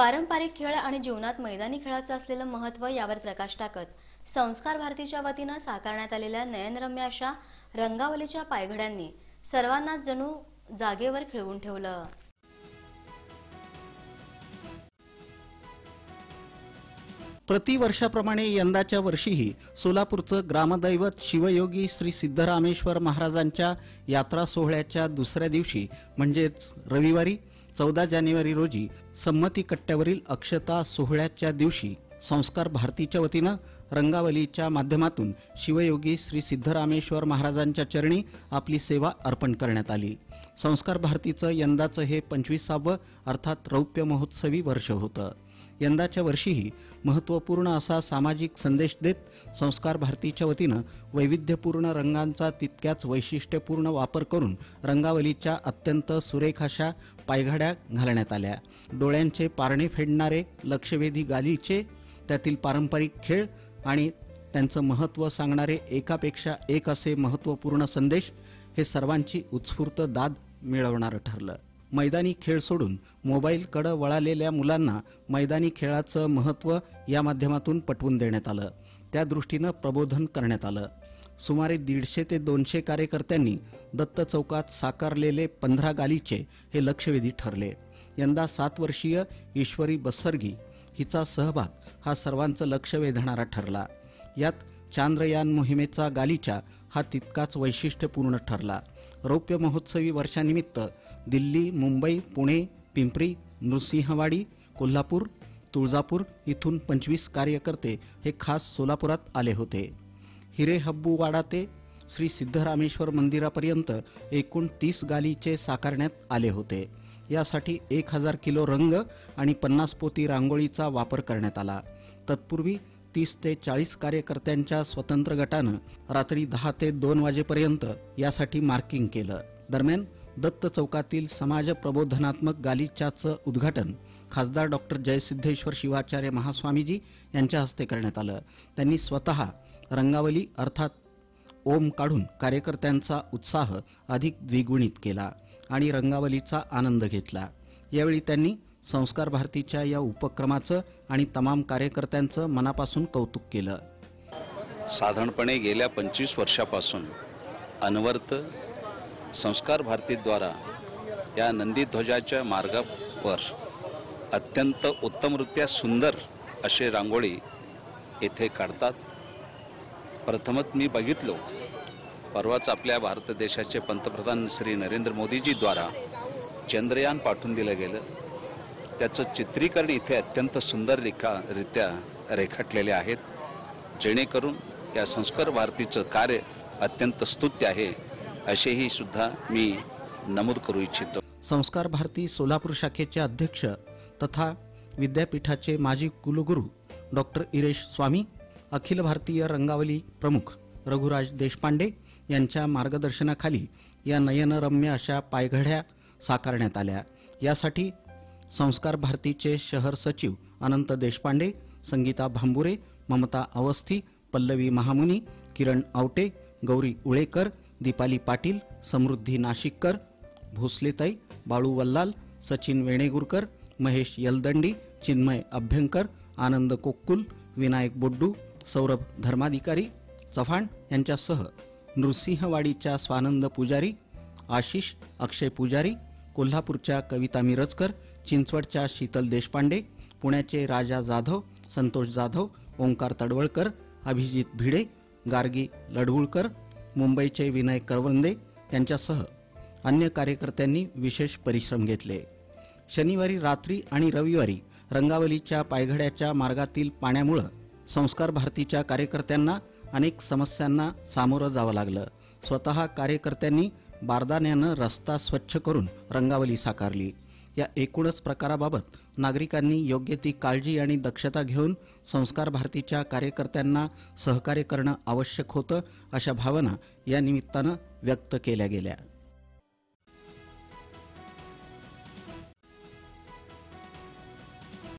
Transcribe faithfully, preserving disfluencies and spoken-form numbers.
पारंपरिक खेळ आणि जीवनात मैदानी खेळाचं असलेलं महत्त्व यावर प्रकाश टाकत संस्कार भारतीच्या वतीनं साकारण्यात आलेल्या नयनरम्य अशा रंगावलीच्या पायघड्यांनी सर्वांना जणू जागेवर खिळवून ठेवलं। प्रतिवर्षाप्रमाणे यंदाच्या वर्षीही सोलापूरचं ग्रामदैवत शिवयोगी श्री सिद्धरामेश्वर महाराजांच्या यात्रा सोहळ्याच्या दुसऱ्या दिवशी म्हणजेच रविवारी चौदा जानेवारी रोजी संमती कट्ट्यावरील अक्षता सोहळ्याच्या दिवशी संस्कार भारतीच्या वतीनं रंगावलीच्या माध्यमातून शिवयोगी श्री सिद्धरामेश्वर महाराजांच्या चरणी आपली सेवा अर्पण करण्यात आली। संस्कार भारतीचं यंदाचं हे पंचवीसावं अर्थात रौप्य महोत्सवी वर्ष होतं। यंदाच्या वर्षीही महत्त्वपूर्ण असा सामाजिक संदेश देत संस्कार भारतीच्या वतीनं वैविध्यपूर्ण रंगांचा तितक्याच वैशिष्ट्यपूर्ण वापर करून रंगावलीच्या अत्यंत सुरेख अशा पायघड्या घालण्यात आल्या। डोळ्यांचे पारणे फेडणारे लक्षवेधी गालीचे, त्यातील पारंपरिक खेळ आणि त्यांचं महत्त्व सांगणारे एकापेक्षा एक असे महत्त्वपूर्ण संदेश हे सर्वांची उत्स्फूर्त दाद मिळवणारं ठरलं। मैदानी खेळ सोडून मोबाईलकडे वळालेल्या मुलांना मैदानी खेळाचं महत्त्व या माध्यमातून पटवून देण्यात आलं। त्या दृष्टीनं प्रबोधन करण्यात आलं। सुमारे दीडशे ते दोनशे कार्यकर्त्यांनी दत्त चौकात साकारलेले पंधरा गालीचे हे लक्षवेधी ठरले। यंदा सात वर्षीय ईश्वरी बसरगी हिचा सहभाग हा सर्वांचं लक्ष वेधणारा ठरला। यात चांद्रयान मोहिमेचा गालीचा हा तितकाच वैशिष्ट्यपूर्ण ठरला। रौप्य महोत्सवी वर्षानिमित्त दिल्ली, मुंबई, पुणे, पिंपरी, नृसिंहवाडी, कोल्हापूर, तुळजापूर इथून पंचवीस कार्यकर्ते हे खास सोलापुरात आले होते। हिरे हब्बूवाडा ते श्री सिद्धरामेश्वर मंदिरापर्यंत एकूण तीस गालीचे साकारण्यात आले होते। यासाठी एक हजार किलो रंग आणि पन्नास पोती रांगोळीचा वापर करण्यात आला। तत्पूर्वी तीस ते चाळीस कार्यकर्त्यांच्या स्वतंत्र गटानं रात्री दहा ते दोन वाजेपर्यंत यासाठी मार्किंग केलं। दरम्यान दत्त चौकातील समाज प्रबोधनात्मक गालिच्याचं उद्घाटन खासदार डॉक्टर जयसिद्धेश्वर शिवाचार्य महास्वामीजी यांच्या हस्ते करण्यात आलं। त्यांनी स्वतः रंगावली अर्थात ओम काढून कार्यकर्त्यांचा उत्साह अधिक द्विगुणित केला आणि रंगावलीचा आनंद घेतला। यावेळी त्यांनी संस्कार भारतीच्या या उपक्रमाचं आणि तमाम कार्यकर्त्यांचं मनापासून कौतुक केलं। साधारणपणे गेल्या पंचवीस वर्षापासून अनवर्त संस्कार भारतीद्वारा या नंदीध्वजाच्या मार्गावर अत्यंत उत्तमरित्या सुंदर असे रांगोळी येथे काढतात। प्रथमच मी बघितलो, परवाच आपल्या भारत देशाचे पंतप्रधान श्री नरेंद्र मोदीजीद्वारा चंद्रयान पाठवून दिलं गेलं, त्याचं चित्रीकरण इथे अत्यंत सुंदर रित्या रेखाटलेले आहेत, जेणेकरून या संस्कार भारतीचं कार्य अत्यंत स्तुत्य आहे असेही सुद्धा मी नमूद करू इच्छितो। संस्कार भारती सोलापूर शाखेचे अध्यक्ष तथा विद्यापीठाचे माजी कुलगुरू डॉक्टर इरेश स्वामी, अखिल भारतीय रंगावली प्रमुख रघुराज देशपांडे यांच्या मार्गदर्शनाखाली या नयनरम्य अशा पायघड्या साकारण्यात आल्या। यासाठी संस्कार भारतीचे शहर सचिव अनंत देशपांडे, संगीता भांबुरे, ममता अवस्थी, पल्लवी महामुनी, किरण आवटे, गौरी उळेकर, दीपाली पाटील, समृद्धी नाशिककर, भोसलेताई, बाळू वल्लाल, सचिन वेणेगुरकर, महेश यलदंडी, चिन्मय अभ्यंकर, आनंद कोक्कुल, विनायक बोड्डू, सौरभ धर्माधिकारी चव्हाण यांच्यासह नृसिंहवाडीच्या स्वानंद पुजारी, आशिष अक्षय पुजारी, कोल्हापूरच्या कविता मिरजकर, चिंचवडच्या शीतल देशपांडे, पुण्याचे राजा जाधव, संतोष जाधव, ओंकार तडवळकर, अभिजित भिडे, गार्गी लढवुळकर, मुंबईचे विनय करवंदे यांच्यासह अन्य कार्यकर्त्यांनी विशेष परिश्रम घेतले। शनिवारी रात्री आणि रविवारी रंगावलीच्या पायघड्याच्या मार्गातील पाण्यामुळे संस्कार भारतीच्या कार्यकर्त्यांना अनेक समस्यांना सामोरं जावं लागलं। स्वतः कार्यकर्त्यांनी बारदाण्यानं रस्ता स्वच्छ करून रंगावली साकारली। या एकूणच प्रकाराबाबत नागरिकांनी योग्य ती काळजी आणि दक्षता घेऊन संस्कार भारतीच्या कार्यकर्त्यांना सहकार्य करणं आवश्यक होतं अशा भावना या निमित्तानं व्यक्त केल्या गेल्या।